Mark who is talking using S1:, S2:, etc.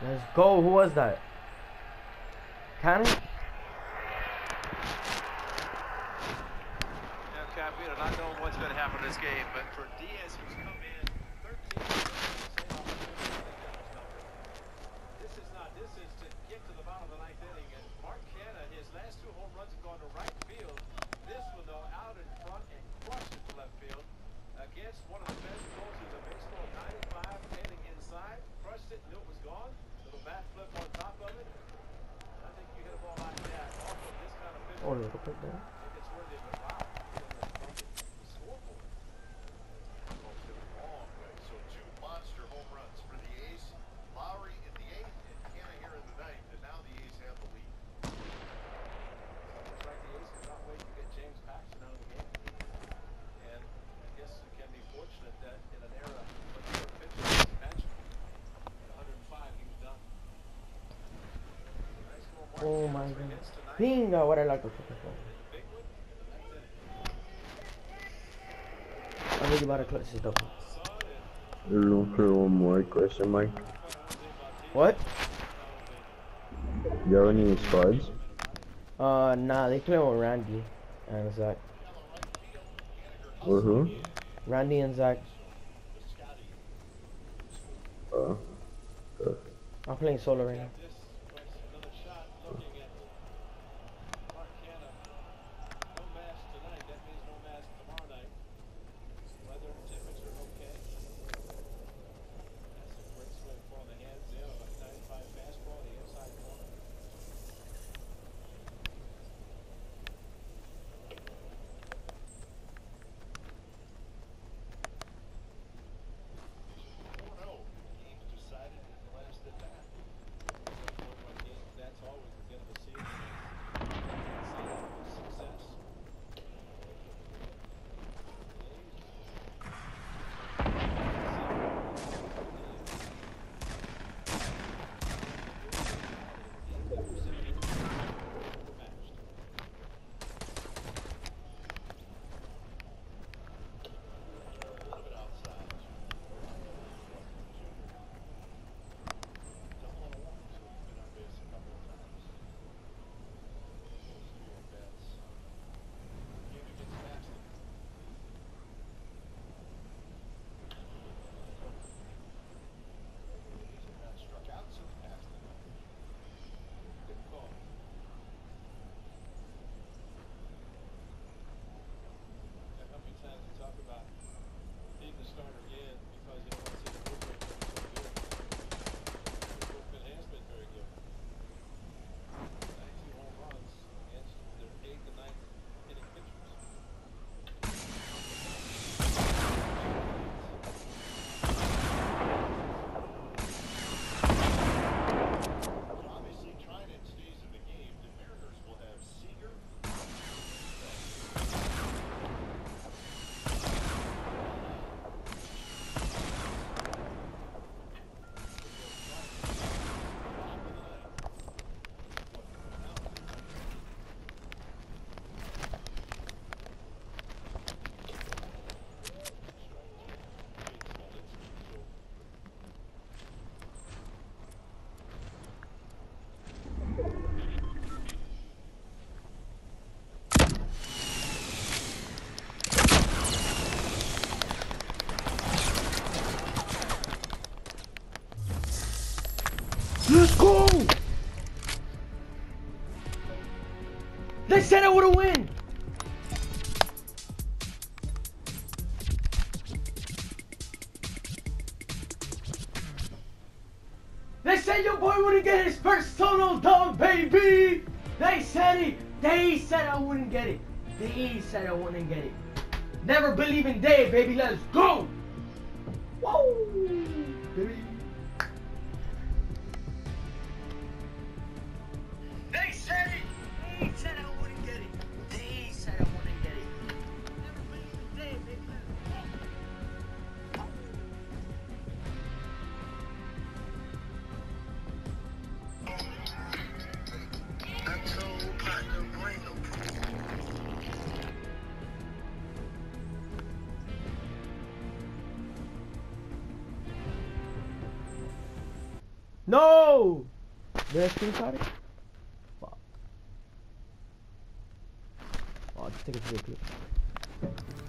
S1: Let's go. Who was that? Cannon?
S2: Now, Caffeine, not knowing what's going to happen in this game, but for Diaz, who's come in 13. This is to get to the bottom of the ninth inning, and Mark Canha, his last 2 home runs have gone to right field. This one, though, out in front and crushed it to left field against one of the best closers of baseball, 95, heading inside, crushed it, knew it was gone. Little bat flip on top of it. I think you hit a ball like that off of this kind of pitch.
S1: Oh, look at that.
S2: If it's worthy of a foul, the scoreboard. Long way. So 2 monster home runs for the A's. Lowry in the 8th and Canha here in the 9th, and now the A's have the lead. Looks like the A's cannot wait to get James Paxton out of the game. And I guess it can be fortunate that in an era when you were pitching as magic, at 105 he was done. Nice little mark.
S1: Oh my god. Bingo, what I like to fucking for.
S2: Big one.
S1: I'm really about to clutch this double.
S3: Look for one more question mark.
S1: What?
S3: You have any squads?
S1: Nah, they play with Randy and Zach.
S3: Or who?
S1: Randy and Zach.
S3: Uh,
S1: I'm playing solo right now.
S2: Another shot looking at Mark Canha. No mask tonight. That means no mask tomorrow night. Weather and temperature okay. That's a great swing for the hands there of a 95 fastball on the inside corner. Games decided in the last at bat. That's always the end of the season. Success.
S1: Let's go! They said I would've win! They said your boy wouldn't get his first solo dub, baby! They said it! They said I wouldn't get it. They said I wouldn't get it. Never believe in Dave, baby. Let's go! Whoa! Baby. They said it! They said I wouldn't get it. They said I wouldn't get it. Never believe in Dave, baby. Let's go! No! Did I screenshot it? Fuck. Oh, just take a video clip.